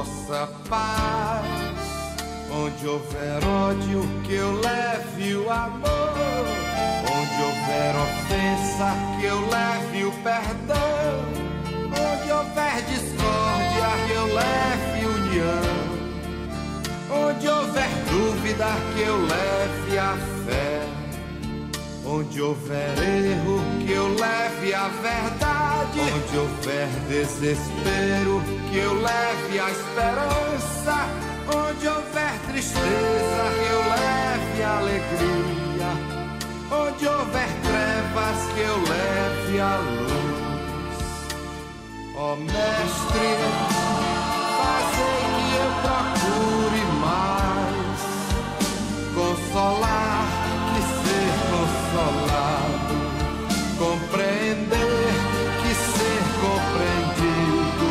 vossa paz. Onde houver ódio, que eu leve o amor. Onde houver ofensa, que eu leve o perdão. Onde houver discórdia, que eu leve união. Onde houver dúvida, que eu leve a fé. Onde houver erro, que eu leve a verdade. Onde houver desespero, que eu leve a esperança. Onde houver tristeza, que eu leve a alegria. Onde houver trevas, que eu leve a luz. Ó Mestre, fazei que eu procure mais consolar que ser consolado, compreender que ser compreendido,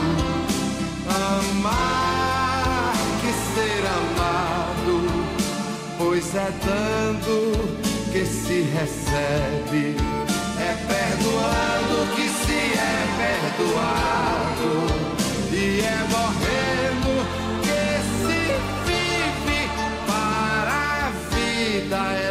amar que ser amado, pois é dando que se recebe, é perdoando que se é perdoado, e é morrendo que se vive para a vida.